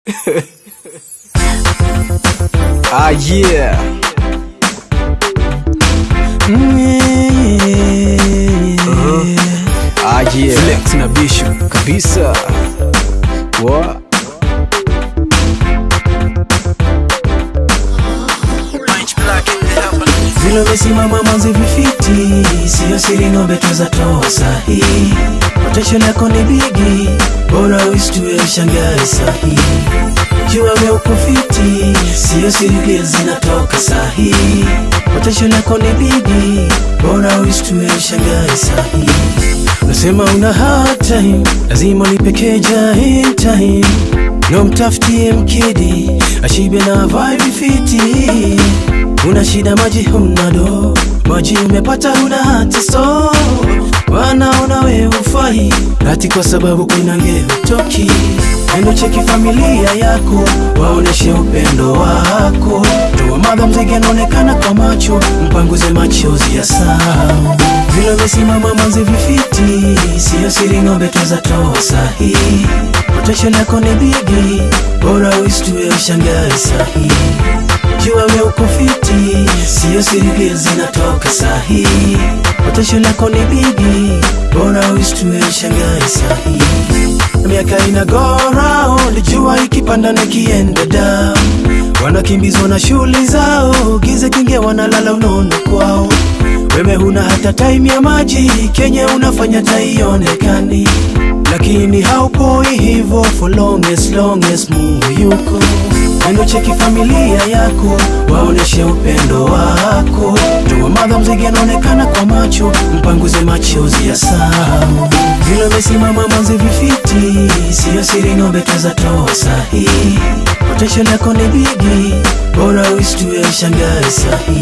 Ah yeah. Ah yeah. Flexx na bishu Kabisa. What? Vilo mesimama manzi vifiti, siyo siri ngombe tuza toa sahi. Potential yako ni bigi, bora uistue ushangae sahi. Jua we uko fiti, siyo siri gil zinatoka sahi. Potential yako ni bigi, bora uistue ushangae sahi. Nasema una hard time, lazima nipekeja in time. No mtaftie mkidi, ashibe na vibe fiti. Una shida maji huna do, maji umepata huna hati so. Wanaona we ufai, hati kwa sababu kuna nge utoki. Endo cheki familia yako, waoneshe upendo wako. Toa madha mzege naonekana kwa macho, mpanguze machozi ya sao. Vilo mesimama manzi vifiti, siyo siri ngombe tuza toa sahi. Potential yako ni bigi, bora uistue ushangae sahi. Jua we uko fiti, siyo siri gil zinatoka sahi. Potential yako ni bigi, bora uistue ushangae sahi. Miaka ina go round, jua ikipanda na kienda down. Wanakimbizwa na shuli zao, giza kinge wanalala unono kwao. Wewe huna hata time ya maji, Kenya unafanya taionekani. Lakini haupoi hivo for long as Mungu yuko. Endo cheki familia yako, waoneshe upendo wako. Toa madha mzege naonekana kwa macho, mpanguze machozi ya sao. Vilo mesimama manzi vifiti, siyo siri ngombe tuza toa sahi. Potential yako ni bigi, bora uistue ushangae sahi.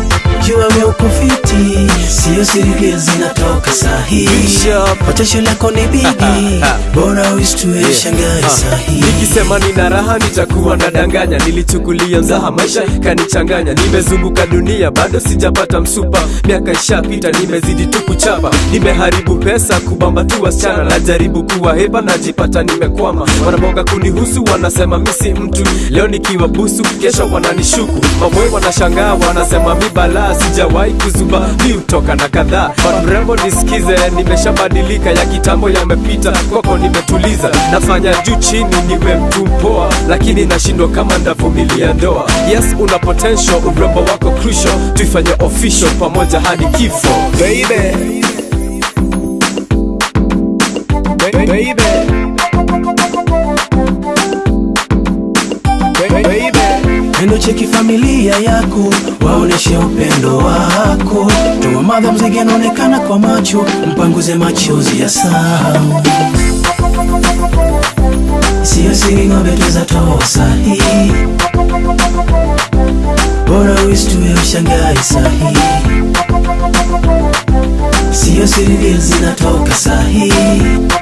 Jua we uko fiti, siyo siri gil zinatoka sahi. Potential yako ni bigi, bora uistue ushangae sahi. Nikisema nina raha nitakuwa nadanganya. Nilichukulia mzaha maisha kanichanganya. Nimezunguka dunia bado sijapata msupa. Miaka ishapita nimezidi tu kuchapa. Nimeharibu pesa kubamba tu wasichana. Najaribu kuwa heba najipata nimekwama. Wanamonga kunihusu wanasema misi mtu. Leo nikiwa busu kesho wananishuku. Mamwe wanashangaa wanasema mibala. Sijawahi kuzuba mi utoka na kadhaa. Mrembo nisikize nimeshabadilika. Ya kitambo yamepita kwako nimetuliza. Nafanya juu chini niwe mtu mpoa, lakini nashindwa kama ndavumilia ndoa. Yes una potential, urembo wako crucial. Tuifanye official pamoja hadi kifo. Baby. Baby. Baby. Endo cheki familia yako, waoneshe upendo wako. Toa madha mzege naonekana kwa macho, mpanguze machozi ya sao. Siyo siri ngombe tuza toa sahi. Bora uistue ushangae sahi. Siyo siri gil zinatoka sahi.